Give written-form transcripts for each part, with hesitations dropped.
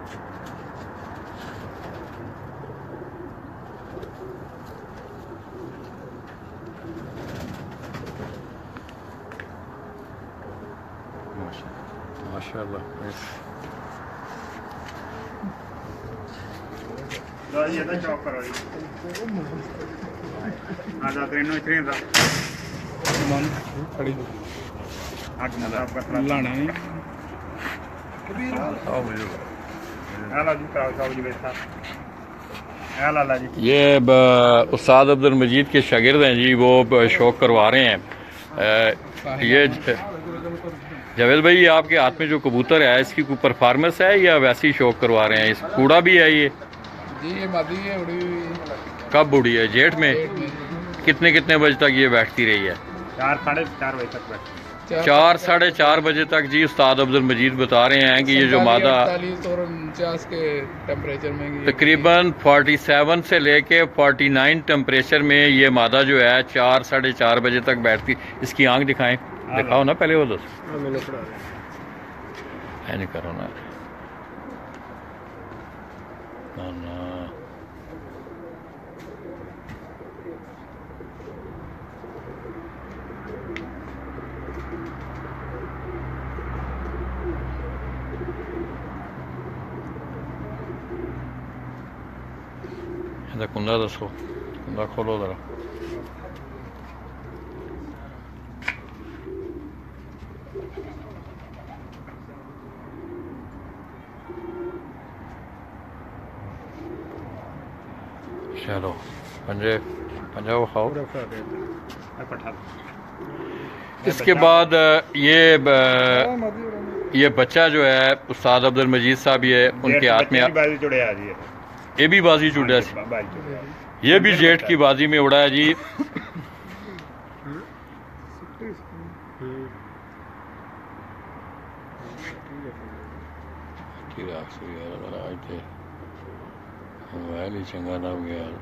माशाल्लाह। ये उस्ताद अब्दुल मजीद के शागिर्द हैं जी, वो शौक करवा रहे हैं। ये जावेद भाई, ये आपके हाथ में जो कबूतर है इसकी कोई परफॉर्मेंस है या वैसे ही शौक करवा रहे हैं? इस कूड़ा भी है ये जी? ये मादी है, उड़ी हुई। कब उड़ी है? जेठ में। कितने कितने बजे तक ये बैठती रही है? 4 साढ़े 4 बजे तक बैठती। 4 साढ़े 4 बजे तक जी। उस्ताद अब्दुल मजीद बता रहे हैं कि ये जो मादा 48 और 49 के टेम्परेचर में तकरीबन 47 से लेके 49 टेम्परेचर में ये मादा जो है 4 साढ़े 4 बजे तक बैठती। इसकी आंख दिखाएं, दिखाओ ना पहले वो दोस्त। नहीं करो ना ना। कुंदा दसो, कुंदा खोलो जरा। चलो पंजे पंजा वो खाओ। इसके बाद ये बच्चा जो है उस्ताद अब्दुल मजीद साहब, ये उनके हाथ में ये भी बाजी चुड़ा, ये भी जेठ की बाजी में उड़ा है जी। मोबाइल ही चंगा ना हो गया।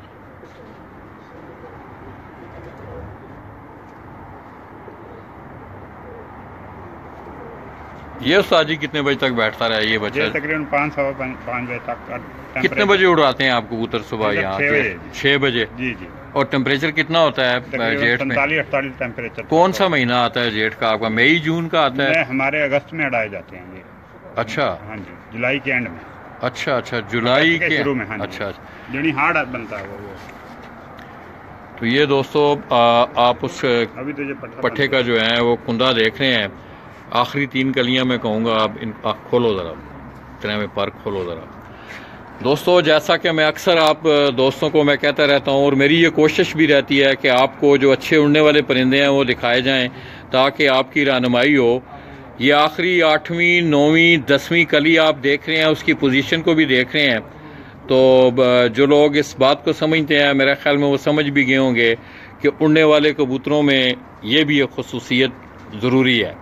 ये उस्ताद जी कितने बजे तक बैठता रहा ये बच्चा? तकरीबन 5 बजे तक। कितने बजे उड़ाते हैं आप कबूतर सुबह यहाँ? 6 बजे। जी जी। और टेम्परेचर कितना होता है जेठ में? 47-48 टेम्परेचर। कौन सा महीना आता है जेठ का आपका? मई जून का आता है? हमारे अगस्त में उड़ाए जाते हैं ये। अच्छा। हाँ जी, जुलाई के एंड में। अच्छा अच्छा, जुलाई के शुरू में। हाँ अच्छा। जनी हार्ड बनता है वो। तो ये दोस्तों आप उस अभी तो ये पट्टे का जो है वो कुंदा देख रहे हैं। आखिरी 3 कलियां मैं कहूँगा आप इन खोलो ज़रा, इतने में पर खोलो ज़रा दोस्तों। जैसा कि मैं अक्सर आप दोस्तों को मैं कहता रहता हूँ, और मेरी ये कोशिश भी रहती है कि आपको जो अच्छे उड़ने वाले परिंदे हैं वो दिखाए जाएं ताकि आपकी रहनुमाई हो। ये आखिरी 8वीं 9वीं 10वीं कली आप देख रहे हैं, उसकी पोजीशन को भी देख रहे हैं। तो जो लोग इस बात को समझते हैं, मेरे ख्याल में वो समझ भी गए होंगे कि उड़ने वाले कबूतरों में ये भी एक खुसूसियत ज़रूरी है।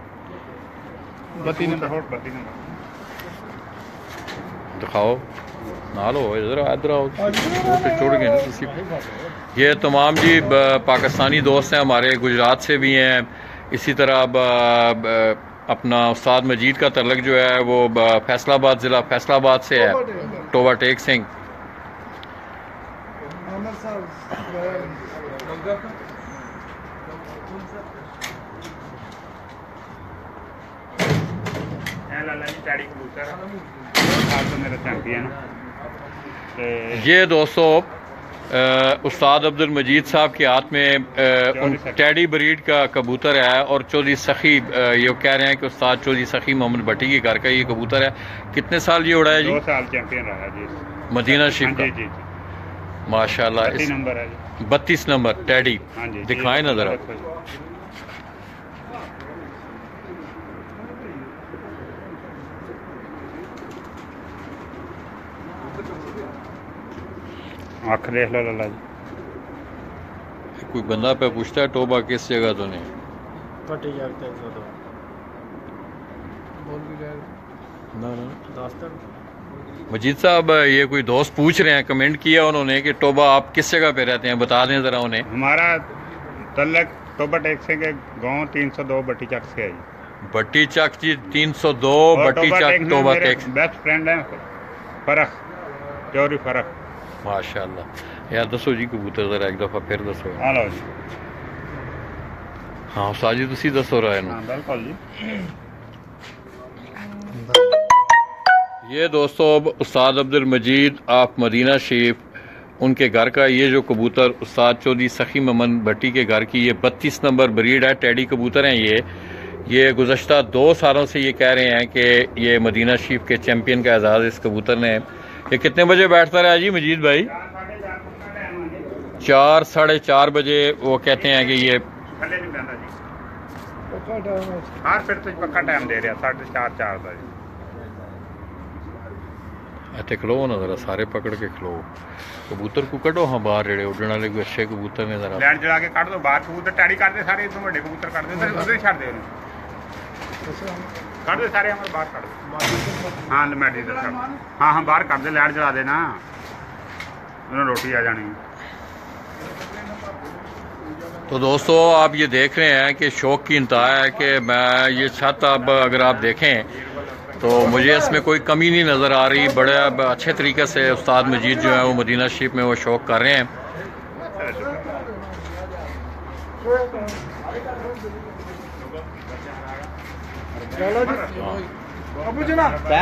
दिखाओ ना लो इधर इधर आओ, छोड़ गए। ये तमाम जी पाकिस्तानी दोस्त हैं हमारे, गुजरात से भी हैं। इसी तरह अपना उस्ताद मजीद का तल्लक जो है वो फैसलाबाद ज़िला फैसलाबाद से है, टोबा टेक सिंह। ये दोस्तों उस्ताद अब्दुल मजीद साहब के हाथ में टैडी ब्रीड का कबूतर है, और चौधरी सखी ये कह रहे हैं कि उस्ताद चौधरी सखी मोहम्मद भट्टी के घर का ये कबूतर है। कितने साल ये उड़ा है जी? 2 साल चैंपियन रहा जी मदीना शरीफ का। जी। माशाल्लाह। 32 नंबर है जी। 32 नंबर टैडी। दिखाएं ना जरा। आँख देख लो लाला जी। कोई बंदा पे पूछता है टोबा किस जगह तो नहीं? मजीद साहब, ये कोई दोस्त पूछ रहे हैं, कमेंट किया उन्होंने कि टोबा आप किस जगह पे रहते हैं, बता दें जरा उन्हें। हमारा तल्लक टोबा टेक से के गाँव 302 बट्टी चक से है जी। बट्टी चक जी 302 बट्टी चक टोबा टेक। बेस्ट फ्रेंड है। फरक चौरी फरक। माशाल्लाह यार, दसो जी कबूतर जरा एक दफ़ा फिर दसो। हाँ लो जी। हाँ उस्ताद जी तुसी दसो राय नूं। हाँ बिल्कुल जी। ये दोस्तों उस्ताद अब्दुल मजीद ऑफ मदीना शरीफ, उनके घर का ये जो कबूतर उस्ताद चौधरी सखी ममन भट्टी के घर की ये 32 नंबर ब्रीड है, टेडी कबूतर हैं ये गुज़श्ता 2 सालों से ये कह रहे हैं कि ये मदीना शरीफ के चैम्पियन का एजाज़ इस कबूतर ने। ये कितने बजे बैठता रहा जी मजीद भाई? 4 साढ़े 4 बजे वो कहते हैं कि ये हाँ फिर तो पक्का टाइम दे रहा 4:30 4 का जी। इतने खलो ना जरा, सारे पकड़ के खलो, कबूतर को कटो हाँ बाहर जेड़े उड़ने वाले कोई अच्छे कबूतर ने जरा लैंड चला के काट दो बाहर, कबूतर टैडी कर दे सारे, इतने बड़े कबूतर कर दे उधर ही छड़ दे काट दे सारे हमारे बाहर काट दो। हाँ मैडी इधर छड़, हाँ हाँ बाहर काट दे, लैंड चला देना उन्हें रोटी आ जानी। तो दोस्तों आप ये देख रहे हैं कि शौक की इंतहा है कि मैं ये छत अब अगर आप देखें तो मुझे इसमें कोई कमी नहीं नज़र आ रही। बड़े अच्छे तरीके से उस्ताद मजीद जो है वो मदीना शरीफ में वो शौक कर रहे हैं। अबू जना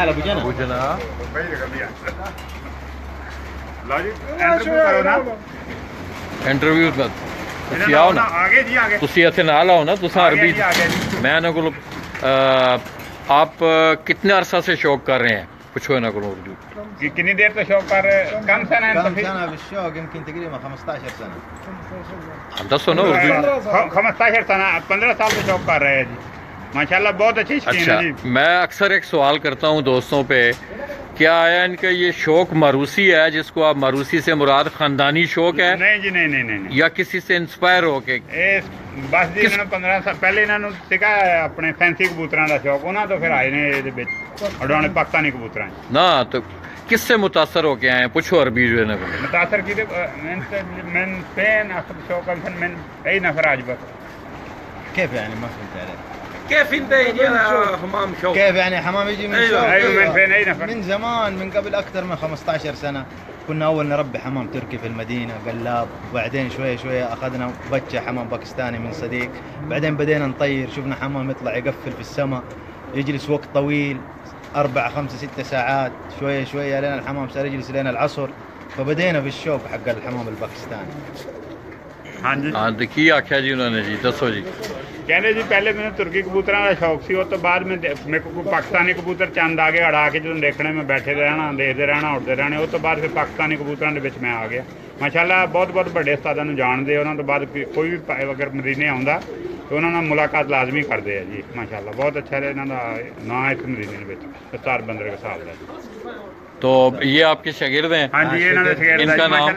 इंटरव्यू तुसी आओ ना, आगे जी आगे तुसी इत्थे नाल आओ ना, तुसा अरबी मैं इन्हां कोलों आप कितने अरसा से शौक कर रहे हैं? पूछो इन्हां कोलों उर्दू कितनी देर तो शौक कर रहे? कम सना بالشوق يمكن تقريبا 15 سنة। दसो ना उर्दू। 15 सना 15 साल से शौक कर रहे हैं जी माशाल्लाह, बहुत अच्छी शौकीन अच्छा है जी। मैं अक्सर एक सवाल करता हूँ दोस्तों पे, क्या आया इनका ये शौक मारूसी है जिसको आप मारूसी से मुराद खानदानी शौक है नहीं जी नहीं नहीं नहीं या किसी से इंस्पायर हो के? बस जी इन्होंने 15 साल पहले इन्होंने सीखा अपने फैंसी कबूतरों का शौक, उन्होंने तो फिर आए ने ये उड़ाने पाकिस्तानी कबूतर ना, तो किससे मुतासर हो के आए हैं? पूछो अरबी जो है ना मुतासर की من فين اخذ شوقا من اي نفر عجبك؟ كيف يعني ما فهمت عليك؟ كيف انت يجي حمام شوق؟ كيف يعني حمام يجي من أيوة. شوق؟ ايوه من فين اي نفر؟ من زمان، من قبل أكثر من 15 سنة كنا أول نربي حمام تركي في المدينة قلاب، وبعدين شوية شوية أخذنا بچة حمام باكستاني من صديق، بعدين بدينا نطير، شفنا حمام يطلع يقفل في السماء يجلس وقت طويل 4 5 6 ساعات، شوية شوية لين الحمام صار يجلس لين العصر، فبدينا في الشوق حق الحمام الباكستاني। हाँ जी हाँ तो की आख्या जी उन्होंने जी, दसो जी। कहने जी पहले मैंने तुर्की कबूतरों का शौक सी, उस तो बाद में मेरे को पाकिस्तानी कबूतर चंद आगे अड़ा के जो देखने में बैठे रहना, देखते रहना, उड़ते रहने, उस तो बाद फिर पाकिस्तानी कबूतरों के विच मैं आ गया। माशाल्लाह बहुत बहुत बड़े उस्तादां नूं जानदे, उन्होंने तो बाद कोई भी अगर मदीने आउंदा तो उन्होंने मुलाकात लाजमी करते हैं जी। माशाल्लाह बहुत अच्छा है इन्हों का ना इस मदीने में उस्ताद बंदर के साहब का। तो ये आपके शागिर्द हैं? हाँ जी इन्होंने इनका नाम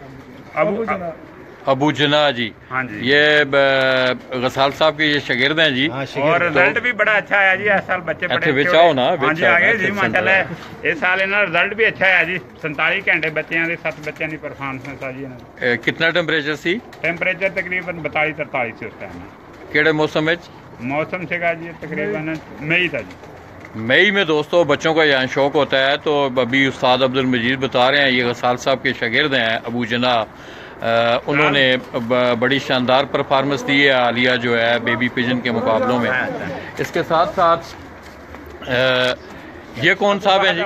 अबू जना जी। हाँ जी ये गसाल साहब के ये शागिर्द हैं जी। और रिजल्ट भी बड़ा अच्छा है जी, इस साल बच्चे बड़े विच आओ ना, हाँ विच जी आओ आगे ना, जी माशाल्लाह इस साल इन्होंने रिजल्ट भी अच्छा है जी। 47 घंटे बच्चों की 7 बच्चों की परफॉर्मेंस है जी। कितना टेम्परेचर सी? टेम्परेचर तकरीबन 42 43 से उस टाइम केड़े मौसम में? मौसम से जी तकरीबन मई था जी। मई में दोस्तों बच्चों का यहाँ शौक होता है। तो अभी उस्ताद अब्दुल मजीद बता रहे हैं ये गसाल साहब के शागिर्द हैं अबू जना, उन्होंने बड़ी शानदार परफॉर्मेंस दी है आलिया जो है बेबी पिजन के मुकाबलों में। इसके साथ साथ ये कौन साहब हैं जी?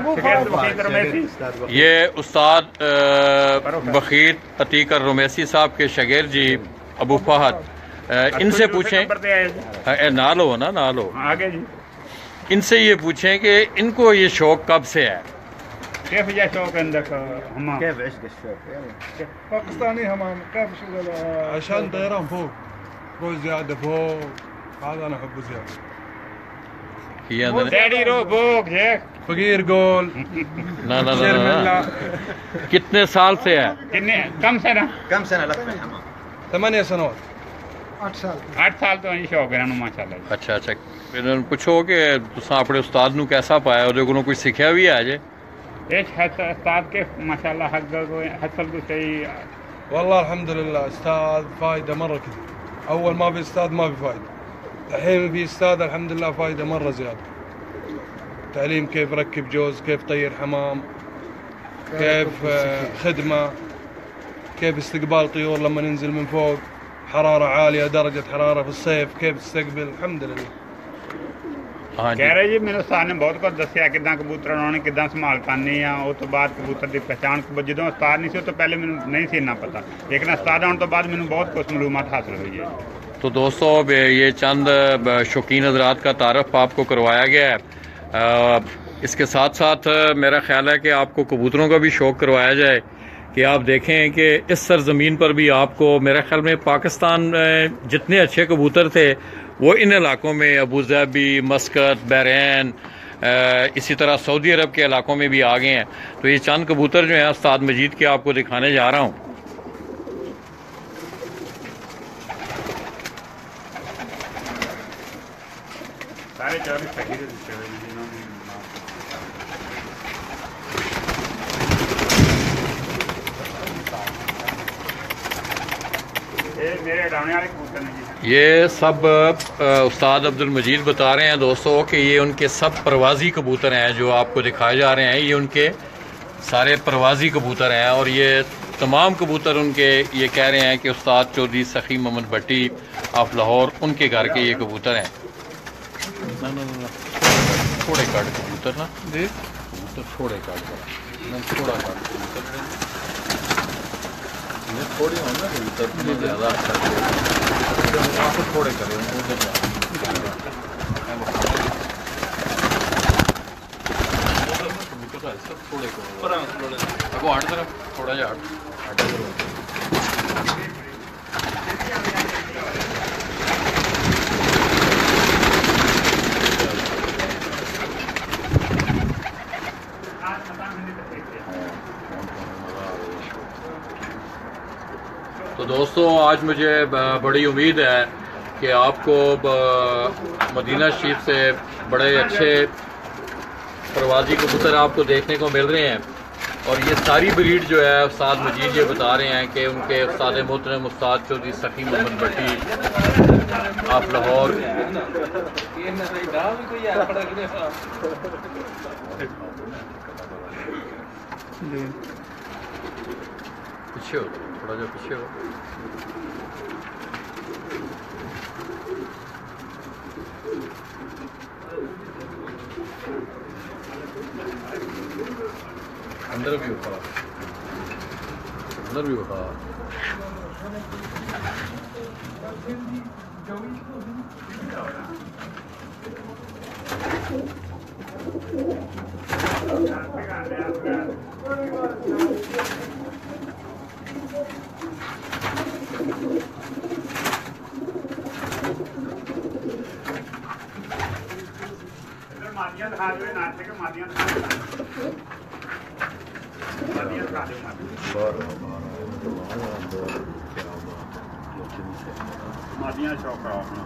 ये उस्ताद बखीर अतीकर रुमैसी साहब के शागिर्द जी अबू फहद। इनसे पूछें, ना लो ना ना लो आगे जी, इनसे ये पूछें कि इनको ये शौक कब से है? كيف جاء شوق عندك حمام؟ كيف عشق الشوق؟ باكستاني حمام كيف شغل؟ عشان طيران فوق، روح زيادة فوق، هذا أنا أحبه زيادة. ये अंदर डैडी रो भूख जे फकीर गोल ना ना ना, ना। कितने साल से है? कितने कम से ना كم سنة لك في الحمام؟ 8 سنوات. 8 साल 8 साल तो ही शौक है ना माशाल्लाह। अच्छा अच्छा, फिर पूछो कि तुसा अपने उस्ताद नू कैसा पाया, ਉਹਦੇ ਕੋਲੋਂ कोई सीखा भी है जे? ايش استاذ كيف ما شاء الله حصلوا شيء؟ والله الحمد لله استاذ فايدة مرة كثير. أول ما في استاذ ما في فايدة، الحين في استاذ الحمد لله فايدة مرة زيادة. تعليم كيف ركب جوز، كيف طير حمام، كيف خدمة، كيف استقبال طيور لما ننزل من فوق، حرارة عالية درجة حرارة في الصيف كيف تستقبل. الحمد لله. हाँ जी कह रहे जी मैंने उस्ताद ने बहुत कुछ दसिया किदा कबूतर उन्होंने किदा संभाल करनी आ। उस तो बाद कबूतर की पहचान जो उस्ताद नहीं सी तो पहले मैंने नहीं सी इन्ना पता, लेकिन उस्ताद आने तो बाद मैंने बहुत कुछ मालूमात हासिल हुई है। तो दोस्तों अब ये चंद शौकीन हजरात का तारफ़ आपको करवाया गया है। इसके साथ साथ मेरा ख्याल है कि आपको कबूतरों का भी शौक़ करवाया जाए कि आप देखें कि इस सरजमीन पर भी आपको मेरा ख्याल में पाकिस्तान में जितने अच्छे कबूतर थे वो इन इलाकों में अबू धाबी, मस्कत, बहरैन, इसी तरह सऊदी अरब के इलाकों में भी आ गए हैं। तो ये चंद कबूतर जो हैं उस्ताद मजीद के आपको दिखाने जा रहा हूँ। सारे 24 सही थे मेरे उड़ाने वाले कबूतर हैं जी। ये सब उस्ताद अब्दुल मजीद बता रहे हैं दोस्तों कि ये उनके सब परवाज़ी कबूतर हैं जो आपको दिखाए जा रहे हैं। ये उनके सारे परवाज़ी कबूतर हैं और ये तमाम कबूतर उनके ये कह रहे हैं कि उस्ताद चौधरी सखी मोहम्मद भट्टी ऑफ लाहौर उनके घर के ये कबूतर हैं। थोड़े काट कबूतर ना दे कबूतर थोड़े काट थोड़ा काट कबूतर थोड़ी हो ना कबूतर ज़्यादा अच्छा थोड़े करें थोड़े को आठ तरफ थोड़ा जा तो दोस्तों आज मुझे बड़ी उम्मीद है कि आपको मदीना शरीफ से बड़े अच्छे परवाज़ी कबूतर आपको देखने को मिल रहे हैं। और ये सारी ब्रीड जो है उस्ताद मजीद ये बता रहे हैं कि उनके उस्ताद मोहतरम उस्ताद चौधरी सखी मोहम्मद भट्टी आप लाहौर पीछे हो थोड़ा जो पीछे हो अंदर भी उठा अंदर भी उठा मादियाँ दिखा दो नाचे के मादियाँ दिखा दो मादियाँ दिखा दो मादियाँ शौक रहा अपना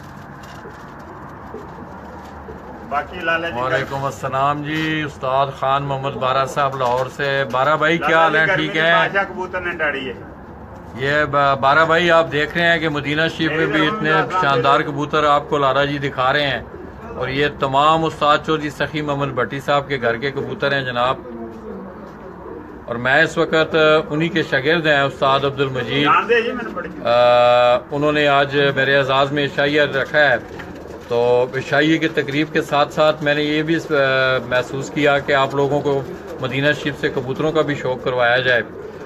बाकी लाला जी वालेकुम अस्सलाम जी। उस्ताद खान मोहम्मद बारा साहब लाहौर से। बारा भाई क्या हाल है? ठीक है। कबूतर ने डाड़ी है ये बारा भाई आप देख रहे हैं कि मदीना शरीफ में भी इतने शानदार कबूतर आपको लाला जी दिखा रहे हैं और ये तमाम उस्ताद चौधरी सखी मोहम्मद भट्टी साहब के घर के कबूतर हैं जनाब। और मैं इस वक्त उन्हीं के शागिर्द हैं उस्ताद अब्दुल मजीद। उन्होंने आज मेरे एजाज़ में इशाइया रखा है तो इशाइये की तकरीब के साथ साथ मैंने ये भी महसूस किया कि आप लोगों को मदीना शरीफ से कबूतरों का भी शौक़ करवाया जाए।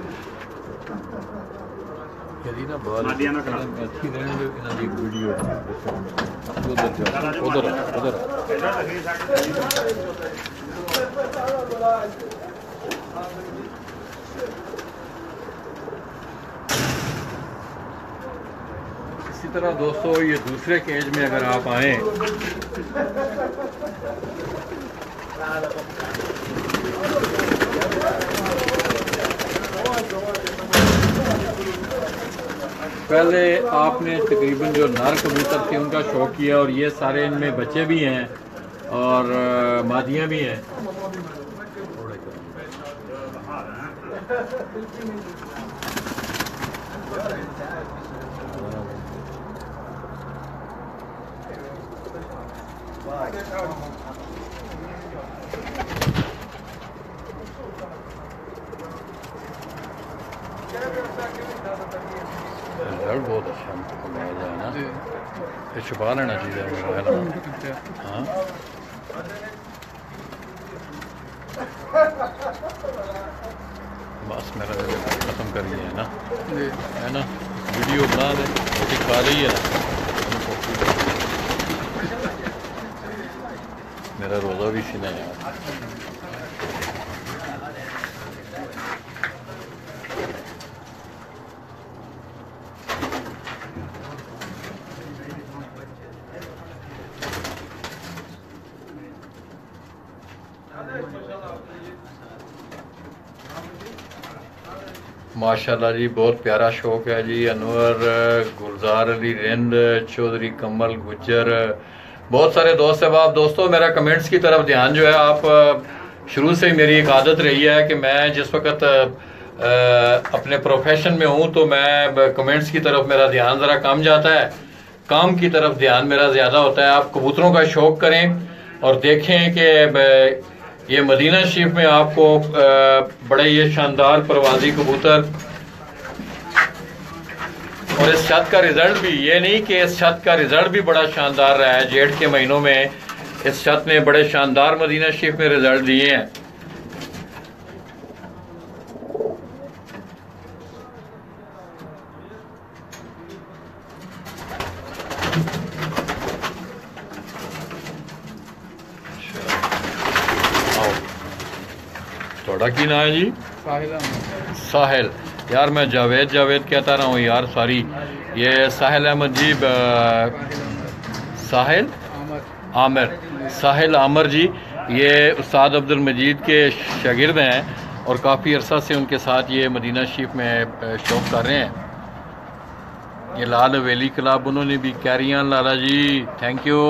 इसी तरह दोस्तों ये दूसरे केज में अगर आप आए पहले आपने तकरीबन जो नर कबूतर थे उनका शौक किया और ये सारे इनमें बच्चे भी हैं और मादियाँ भी हैं। रिजल्ट बहुत अच्छा है ना, ये छुपा लेना चाहिए मोबाइल। हाँ बस मेरा ख़त्म करिए है ना, है ना, वीडियो बना दे, रोटी खा रही है ना, मेरा रोज़ा भी सीना है यार। माशाल्लाह जी बहुत प्यारा शौक है जी। अनवर, गुलजार अली रिंद, चौधरी कमल गुज्जर, बहुत सारे दोस्त अब दोस्तों मेरा कमेंट्स की तरफ ध्यान जो है, आप शुरू से ही मेरी एक आदत रही है कि मैं जिस वक्त अपने प्रोफेशन में हूँ तो मैं कमेंट्स की तरफ मेरा ध्यान ज़रा कम जाता है, काम की तरफ ध्यान मेरा ज़्यादा होता है। आप कबूतरों का शौक करें और देखें कि ये मदीना शरीफ में आपको बड़े ये शानदार परवाजी कबूतर, और इस छत का रिजल्ट भी, ये नहीं कि इस छत का रिजल्ट भी बड़ा शानदार रहा है। जेठ के महीनों में इस छत ने बड़े शानदार मदीना शरीफ में रिजल्ट दिए हैं। थोड़ा की ना है जी? साहिल। यार मैं जावेद जावेद कहता रहा हूँ यार, सॉरी। ये साहिल अहमद जी, साहिल आमिर, साहिल आमिर जी, ये उस्ताद अब्दुल मजीद के शागिर्द हैं और काफ़ी अरसा से उनके साथ ये मदीना शरीफ में शौक कर रहे हैं। ये लाल हवेली क्लब, उन्होंने भी कैरियान लाला जी, थैंक यू।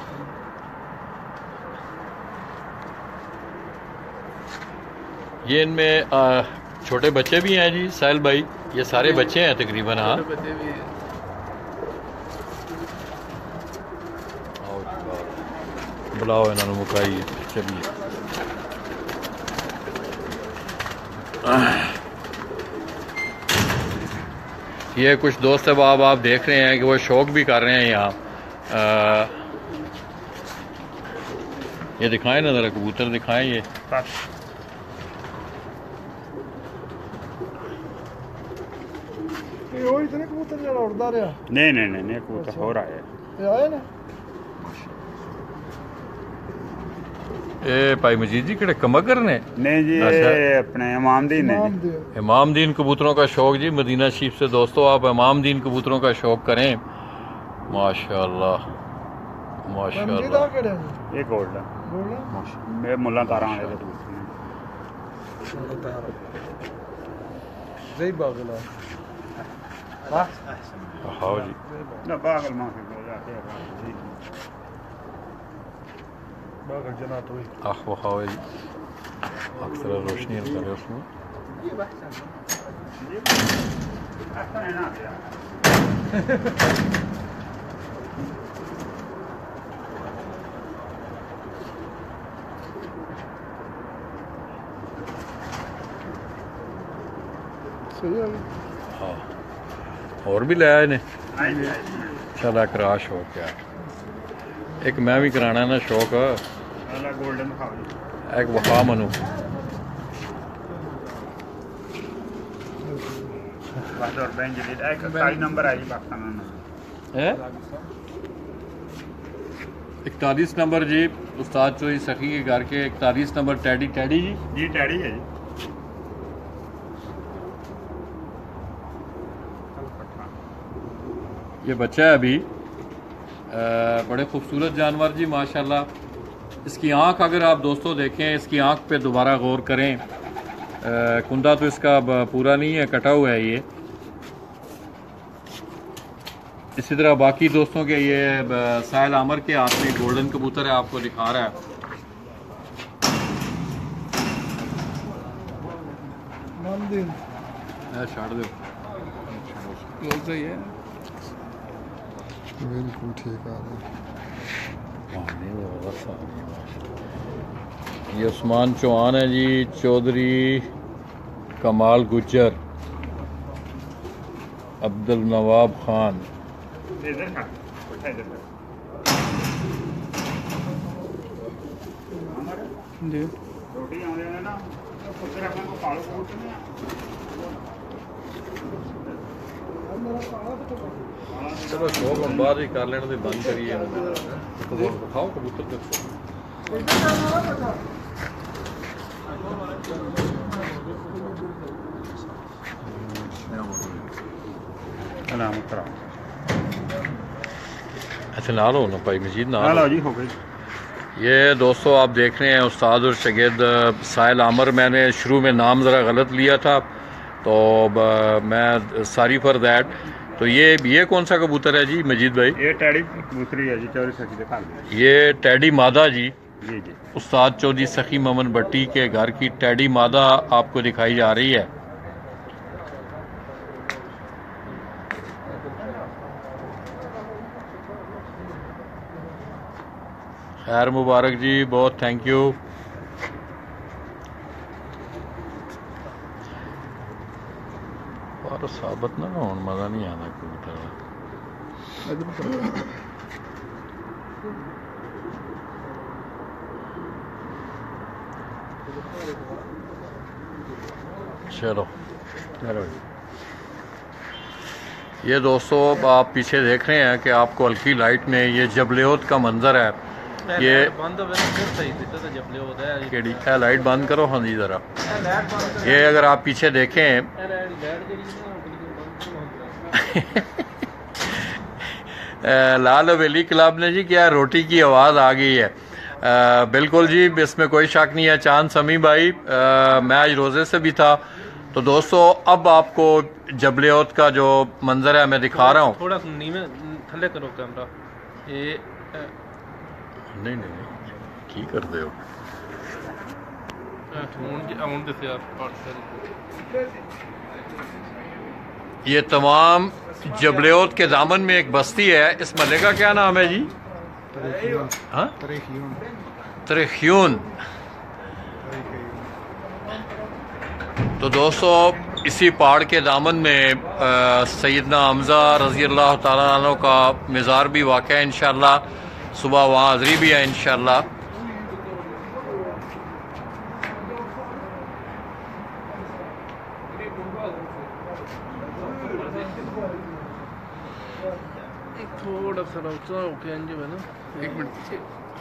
ये इनमें छोटे बच्चे भी हैं जी साहिल भाई, ये सारे बच्चे हैं तकरीबन। हाँ बुलाओ इन्होंने मुकाई, चलिए। ये कुछ दोस्त अब आप देख रहे हैं कि वो शौक भी कर रहे हैं यहाँ। ये दिखाएं ना ज़रा, कबूतर दिखाएं। ये इतने कबूतर जरा उड़ता रहा? नहीं कबूतर हो रहा है, ये आए ना। ए भाई मजीद जी किहड़े कमगर ने? नहीं जी, ये अपने इमामदीन ने। इमामदीन कबूतरों का शौक जी मदीना शरीफ से। दोस्तों आप इमामदीन कबूतरों का शौक करें, माशाल्लाह माशाल्लाह। ये गोल्डन, मैं मुल्ला तारा वाले कबूतर जय बागला। हाँ जी ना बागल मां के जाते हैं जी, बागल जना तो ही आह वो जी अक्सर रोशनी करे उसमें। अच्छा है ना सही है। हाँ और भी लाया इन्हें, चला करा शौक यार। एक मैं भी कराना ना शौक, गोल्डन एक वफा मनु। नंबर आई पाकिस्तान है 41 नंबर जी, उस्ताद चोई सखी के घर के 41 number Teddy ji ji Teddy है जी। ये बच्चा है अभी, बड़े खूबसूरत जानवर जी माशाल्लाह। इसकी आँख अगर आप दोस्तों देखें, इसकी आँख पे दोबारा गौर करें, कुंदा तो इसका पूरा नहीं है, कटा हुआ है ये। इसी तरह बाकी दोस्तों के ये साहिल आमिर के हाथ में गोल्डन कबूतर है, आपको दिखा रहा है। छाड़ दो, बिल्कुल ठीक आ ये उस्मान चौहान है जी, चौधरी कमाल गुज्जर, अब्दुल नवाब खान। इधर का इधर का जी रोटी आने ने ना पुत्र अपन को पालो कबूतर ने चलो शौक हम बाद ही कर लेने बंद करिए। खाओ कबूतर देखो। सलाम कराओ। अच्छा ना लो ना भाई मजीद ना लो जी हो गई। ये दोस्तों आप देख रहे हैं उस्ताद और शागिर्द साहिल आमर। मैंने शुरू में नाम ज़रा गलत लिया था तो मैं सॉरी फॉर दैट। तो ये कौन सा कबूतर है जी मजीद भाई? ये टैडी कबूतरी है जी, चौधरी सखी के घर में। ये टैडी मादा जी जी जी उस्ताद चौधरी सखी मोहम्मद भट्टी के घर की टैडी मादा आपको दिखाई जा रही है। खैर मुबारक जी, बहुत थैंक यू। और साबत ना हो मज़ा नहीं आना कबूतर। चलो ये दोस्तों आप पीछे देख रहे हैं कि आपको हल्की लाइट में ये जबलेओत का मंजर है। ये केड़ी लाइट बंद करो हाँ जी ज़रा। ये अगर आप पीछे देखें लाल हवेली क्लब ने जी क्या रोटी की आवाज़ आ गई है। बिल्कुल जी, इसमें कोई शक नहीं है। चांद समी भाई मैं आज रोज़े से भी था। तो दोस्तों अब आपको जबलेओत का जो मंजर है मैं दिखा रहा हूँ। थोड़ा नीचे थले करो कैमरा। ये नहीं की कर दे हो ये तमाम जबलेओत के दामन में एक बस्ती है। इस महल्ले का क्या नाम है जी? हाँ तरेख्यून। तो दोस्तों इसी पहाड़ के दामन में सैयदना हमज़ा रज़ी अल्लाह ताला अन्हु का मज़ार भी वाक़ है। इंशाअल्लाह सुबह वहाँ हाज़री भी है इंशाअल्लाह। थोड़ा सा ऊंचा होके अंजे है ना। एक मिनट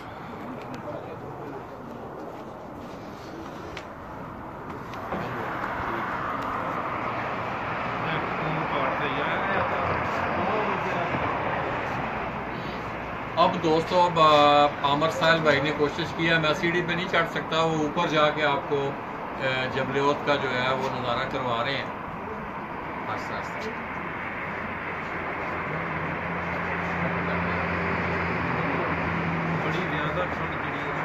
अब दोस्तों अब आमर साहिल भाई ने कोशिश किया, मैं सीढ़ी पे नहीं चढ़ सकता, वो ऊपर जाके आपको जबलेओत का जो है वो नज़ारा करवा रहे हैं आस्ते आस्ते। बड़ी ज़्यादा ठंड पड़ी है।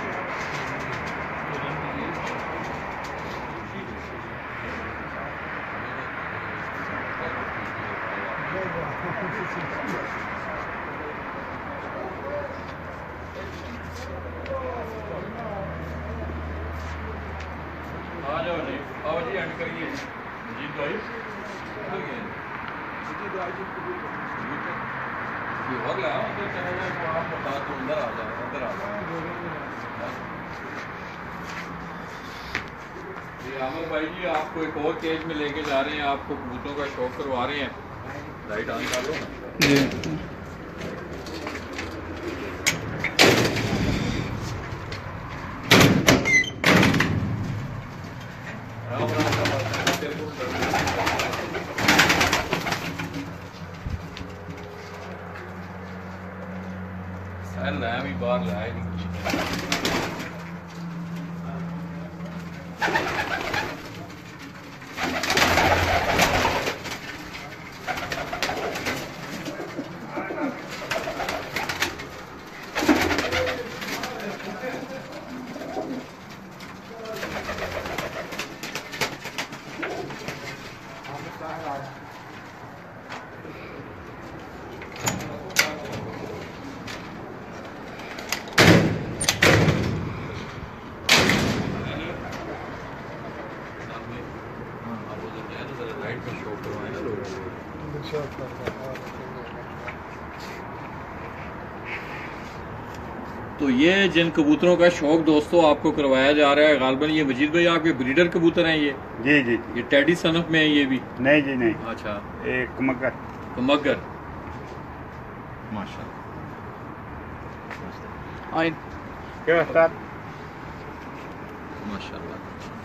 आ जाओ जी, आओ जी एंड करिए जी भाई। और लाओ तो चले जाए तो आप बता दो अंदर आ जाए, अंदर आ जाए। ये आमर भाई जी आपको एक और केज में लेके जा रहे हैं, आपको कबूतरों का शौक करवा रहे हैं। लाइट ऑन कर लो जी। लाया भी बाहर लाया नहीं तो ये जिन कबूतरों का शौक दोस्तों आपको करवाया जा रहा है, गालबन ये मजीद भाई आपके ब्रीडर कबूतर हैं ये? जी जी ये टेडी सनफ में है ये भी? नहीं जी नहीं, अच्छा, एक मगर कमगर। माशाल्लाह। आइन क्या उस्ताद? माशाल्लाह।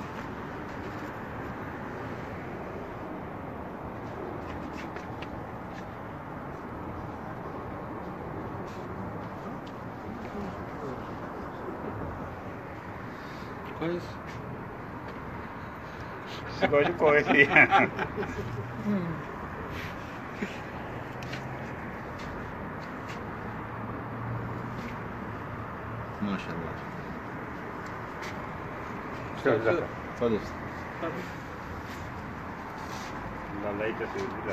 कोई सी माशाल्लाह। लालाई तो सूझ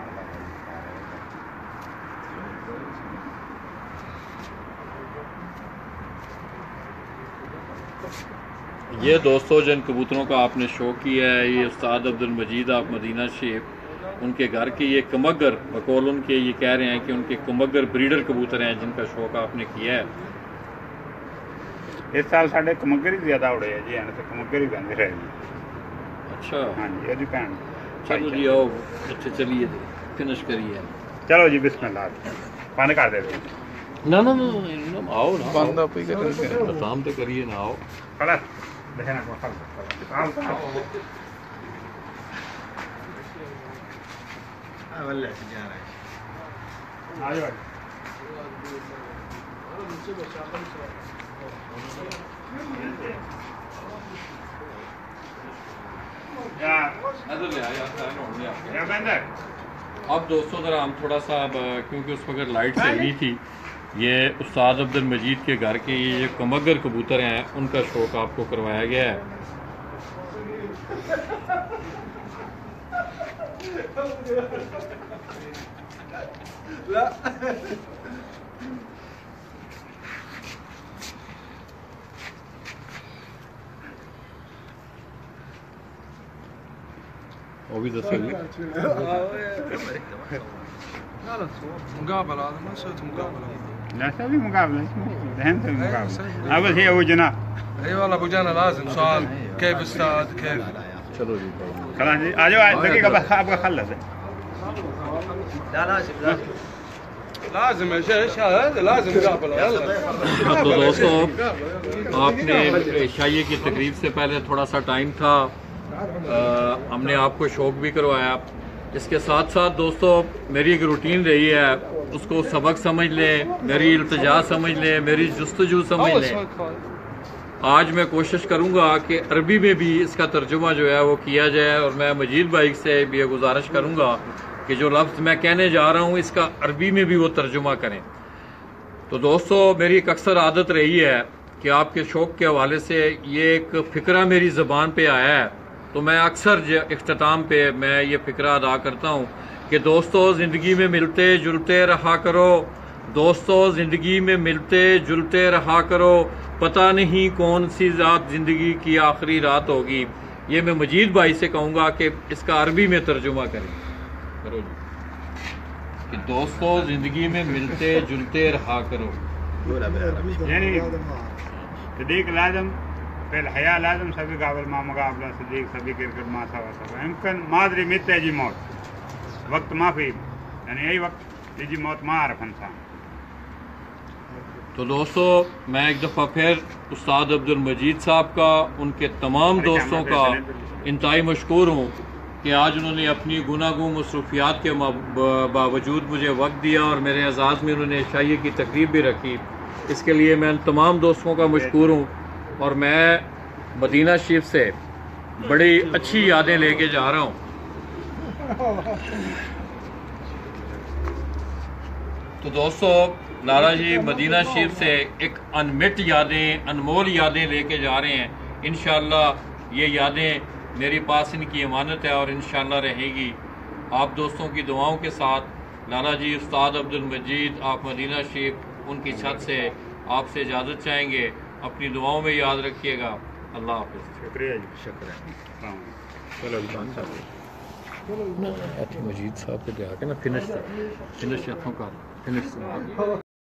ये दोस्तों जिन कबूतरों का आपने शौक किया है, ये उस्ताद अब्दुल मजीद आप मदीना शेख उनके घर के ये कमगर बकौल उनके ये कह रहे हैं कि उनके कमगर ब्रीडर कबूतर हैं जिनका शौक आपने किया है। इस साल साढ़े कमगर ही ज्यादा उड़े है जी, तो कमगर ही कहते रहे जी। अच्छा हाँ जी, अजी भैन चलो जी आओ, अच्छा चलिए फिनिश करिए। चलो जी बिस्मिल्लाह, बंद कर दे। ना ना ना आओ ना, बंद आप ही करेंगे। काम तो करिए ना, आओ। खलास देखना को काम वल्ला जा रहा है। आ जाओ। अब दोस्तों ज़रा हम थोड़ा सा क्योंकि उस वक्त लाइट चली थी, ये उस्ताद अब्दुल मजीद के घर के ये जो कमगर कबूतर हैं उनका शौक आपको करवाया गया है। वो भी दस لا لا مقابلة، هذا ما سويت مقابلة. لا سوي مقابلة، دهن سوي مقابلة. أول شيء أبو جناح. اي والله ابو جانا لازم سؤال كيف استاذ كيف؟ चलो जी خلاص जी आ जाओ دقيقة बस أبغى أخلص. لا لازم لازم لازم يا شيخ هذا لازم مقابلة يلا. तो दोस्तों आपने शाये की तकरीब से पहले थोड़ा सा टाइम था, हमने आपको शौक भी करवाया। इसके साथ साथ दोस्तों मेरी एक रूटीन रही है, उसको सबक समझ लें, मेरी इल्तिजा समझ लें, मेरी जुस्तजू समझ लें। आज मैं कोशिश करूंगा कि अरबी में भी इसका तर्जुमा जो है वो किया जाए, और मैं मजीद भाई से भी ये गुजारिश करूंगा कि जो लफ्ज़ मैं कहने जा रहा हूँ इसका अरबी में भी वो तर्जुमा करें। तो दोस्तों मेरी एक अक्सर आदत रही है कि आपके शौक के हवाले से ये एक फ़िक्रा मेरी ज़बान पे आया है, तो मैं अक्सर इख्तिताम पे मैं ये फ़िक्रा अदा करता हूँ कि दोस्तों ज़िंदगी में मिलते जुलते रहा करो, दोस्तों ज़िंदगी में मिलते जुलते रहा करो, पता नहीं कौन सी रात ज़िंदगी की आखिरी रात होगी। ये मैं मजीद भाई से कहूँगा कि इसका अरबी में तर्जुमा करें करो जी, कि दोस्तों ज़िंदगी में मिलते जुलते रहा करो। यानी सदीक लाजम फिल हया लाजम सभी काबिल मा मुकाबला सदीक सभी क्रिकेट मा सवा सवा इम्कन मादरी मित्ते जी मौत वक्त माफी, यानी यही वक्त जी मौत मा आरफ इंसान। तो दोस्तों मैं एक दफ़ा फिर उस्ताद अब्दुल मजीद साहब का, उनके तमाम दोस्तों का इंतहाई मशकूर हूँ कि आज उन्होंने अपनी गुनागू मसरूफियात के बावजूद मुझे वक्त दिया और मेरे एजाज़ में उन्होंने शाये की तकरीब भी रखी। इसके लिए मैं तमाम दोस्तों का मशकूर हूँ, और मैं मदीना शरीफ से बड़ी अच्छी यादें लेके जा रहा हूँ। तो दोस्तों लाला जी मदीना शरीफ से एक अनमिट यादें, अनमोल यादें लेके जा रहे हैं। इंशाअल्लाह ये यादें मेरे पास इनकी अमानत है और इंशाअल्लाह रहेगी। आप दोस्तों की दुआओं के साथ लाला जी उस्ताद अब्दुल मजीद आप मदीना शरीफ उनकी छत से आपसे इजाज़त चाहेंगे। अपनी दुआओं में याद रखिएगा। अल्लाह हाफ़िज़। शुक्रिया जी, शुक्रिया। चलो ना मजीद साहब के आके ना फिनिश हथों का फिनिश